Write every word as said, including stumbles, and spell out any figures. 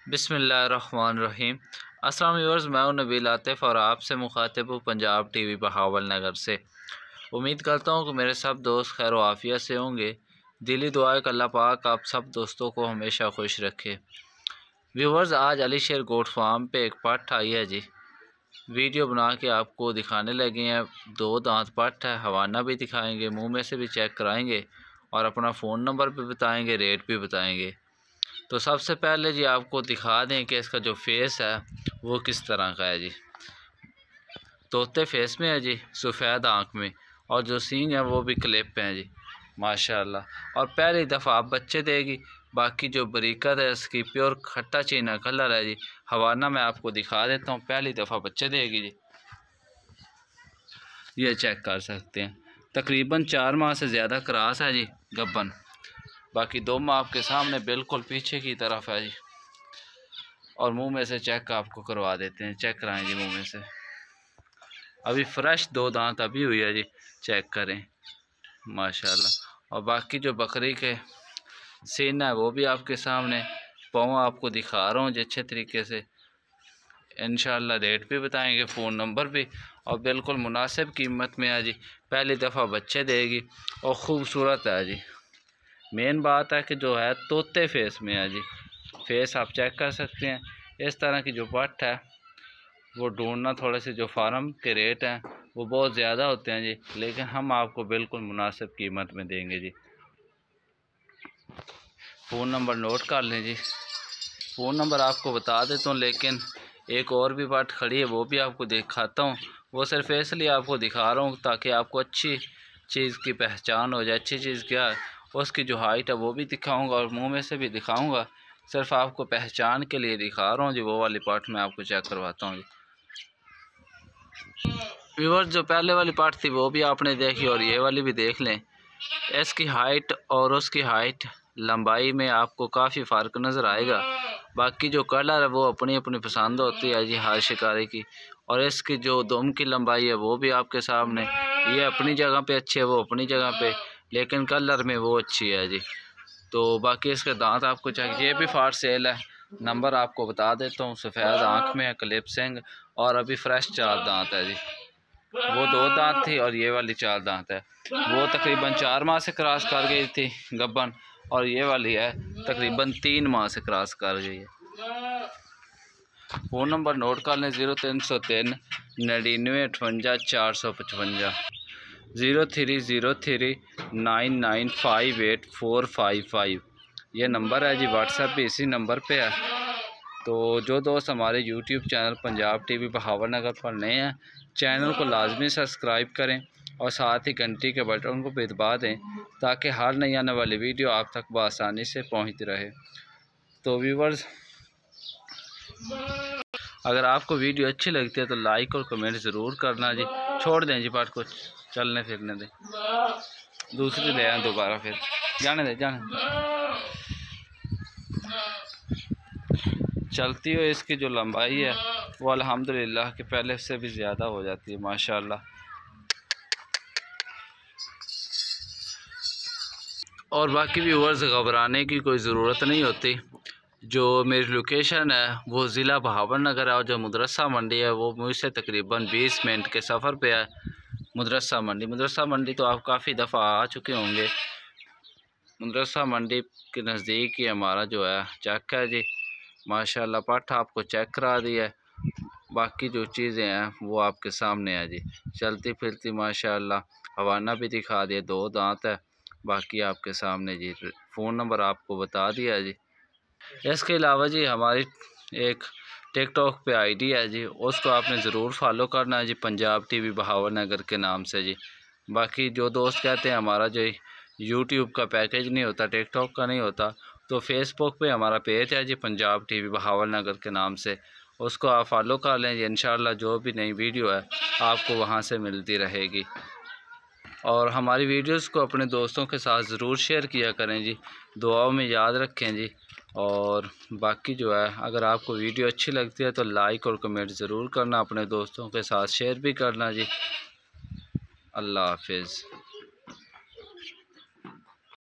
बिस्मिल्लाहिर्रहमानिर्रहीम। अस्सलाम व्यूअर्स, मैं हूं नबील आतिफ़ और आपसे मुखातिब हूँ पंजाब टीवी बहावल नगर से। उम्मीद करता हूँ कि मेरे सब दोस्त खैर व आफियत से होंगे। दिली दुआ है कि अल्लाह पाक आप सब दोस्तों को हमेशा खुश रखे। व्यूअर्स, आज अली शेर गोट फार्म पे एक पट्ठ आई है जी। वीडियो बना के आपको दिखाने लगे हैं। दो दांत पट्ठ है, हवाना भी दिखाएंगे, मुँह में से भी चेक कराएँगे और अपना फ़ोन नंबर भी बताएँगे, रेट भी बताएँगे। तो सबसे पहले जी आपको दिखा दें कि इसका जो फेस है वो किस तरह का है जी। तोते फेस में है जी, सफ़ेद आँख में, और जो सींग है वो भी क्लिप पे हैं जी माशाल्लाह। और पहली दफ़ा आप बच्चे देगी। बाकी जो बरीकत है इसकी प्योर खट्टा चीना कलर है जी। हवाना मैं आपको दिखा देता हूँ, पहली दफ़ा बच्चे देगी जी। ये चेक कर सकते हैं, तकरीबन चार माह से ज़्यादा क्रॉस है जी गब्बन। बाकी दो माह आपके सामने बिल्कुल पीछे की तरफ है जी। और मुंह में से चेक आपको करवा देते हैं, चेक कराएं जी मुंह में से। अभी फ्रेश दो दांत अभी हुई है जी, चेक करें माशाल्लाह। और बाकी जो बकरी के सीन है वो भी आपके सामने, पाँव आपको दिखा रहा हूँ जी अच्छे तरीके से। इंशाल्लाह रेट भी बताएंगे, फ़ोन नंबर भी, और बिल्कुल मुनासिब कीमत में है जी। पहली दफ़ा बच्चे देगी और ख़ूबसूरत है जी। मेन बात है कि जो है तोते फेस में है जी। फेस आप चेक कर सकते हैं। इस तरह की जो पट्ठ है वो ढूंढना, थोड़े से जो फार्म के रेट हैं वो बहुत ज़्यादा होते हैं जी, लेकिन हम आपको बिल्कुल मुनासिब कीमत में देंगे जी। फ़ोन नंबर नोट कर लें जी। फ़ोन नंबर आपको बता देता हूँ, लेकिन एक और भी पट्ठ खड़ी है वो भी आपको दिखाता हूँ। वो सिर्फ इसलिए आपको दिखा रहा हूँ ताकि आपको अच्छी चीज़ की पहचान हो जाए। अच्छी चीज़ क्या है, उसकी जो हाइट है वो भी दिखाऊंगा और मुंह में से भी दिखाऊंगा। सिर्फ आपको पहचान के लिए दिखा रहा हूँ जी। वो वाली पार्ट मैं आपको चेक करवाता हूँ जी। व्यूअर्स, जो पहले वाली पार्ट थी वो भी आपने देखी और ये वाली भी देख लें। इसकी हाइट और उसकी हाइट लंबाई में आपको काफ़ी फ़र्क नज़र आएगा। बाकी जो कलर है वो अपनी अपनी पसंद होती है जी हर शिकारी की। और इसकी जो दुम की लंबाई है वो भी आपके सामने, ये अपनी जगह पे अच्छी है, वो अपनी जगह पे, लेकिन कलर में वो अच्छी है जी। तो बाकी इसके दांत आपको चाहिए, ये भी फार सेल है। नंबर आपको बता देता हूँ। सफ़ेद आँख में है, क्लिप सिंग, और अभी फ्रेश चार दांत है जी। वो दो दांत थी और ये वाली चार दांत है। वो तकरीबन चार माह से क्रॉस कर गई थी गब्बन, और ये वाली है तकरीबन तीन माह से क्रॉस कर गई है। फ़ोन नंबर नोट कर लें, ज़ीरो तीन सौ तीन नड़िनवे अठवंजा चार सौ पचवंजा, zero three zero three nine nine five eight four five five. ये नंबर है जी। व्हाट्सएप भी इसी नंबर पे है। तो जो दोस्त हमारे YouTube channel Punjab TV Bahawalnagar पर नए हैं, चैनल को लाजमी सब्सक्राइब करें और साथ ही घंटी के बटन को भी दबा दें ताकि हर नई आने वाली वीडियो आप तक बआसानी से पहुंचती रहे। तो व्यूवर्स, अगर आपको वीडियो अच्छी लगती है तो लाइक और कमेंट ज़रूर करना जी। छोड़ दें जी पार्ट को, चलने फिरने दें, दूसरी ले आए दोबारा, फिर जाने दें जाने दे। चलती हुई इसकी जो लंबाई है वो अल्हम्दुलिल्लाह के पहले से भी ज़्यादा हो जाती है माशाल्लाह। और बाकी व्यूअर्स, घबराने की कोई ज़रूरत नहीं होती। जो मेरी लोकेशन है वो ज़िला बहावल नगर है, और जो मदरसा मंडी है वो मुझसे तकरीबन बीस मिनट के सफ़र पे है। मदरसा मंडी मदरसा मंडी तो आप काफ़ी दफ़ा आ चुके होंगे। मदरसा मंडी के नज़दीक ही हमारा जो है चेक है जी माशाल्लाह। पट्ठ आपको चेक करा दी है। बाकी जो चीज़ें हैं वो आपके सामने है जी। चलती फिरती माशाल्लाह, हवाना भी दिखा दिया, दो दांत है। बाकी आपके सामने जी। फ़ोन नंबर आपको बता दिया जी। इसके अलावा जी हमारी एक टिकटॉक पे आईडी है जी, उसको आपने ज़रूर फॉलो करना है जी, पंजाब टीवी बहावल नगर के नाम से जी। बाकी जो दोस्त कहते हैं हमारा जो यूट्यूब का पैकेज नहीं होता, टिकटॉक का नहीं होता, तो फेसबुक पे हमारा पेज है जी पंजाब टीवी बहावल नगर के नाम से, उसको आप फॉलो कर लें जी। इंशाल्लाह जो भी नई वीडियो है आपको वहाँ से मिलती रहेगी। और हमारी वीडियोस को अपने दोस्तों के साथ ज़रूर शेयर किया करें जी, दुआओं में याद रखें जी। और बाकी जो है, अगर आपको वीडियो अच्छी लगती है तो लाइक और कमेंट ज़रूर करना, अपने दोस्तों के साथ शेयर भी करना जी। अल्लाह हाफिज़।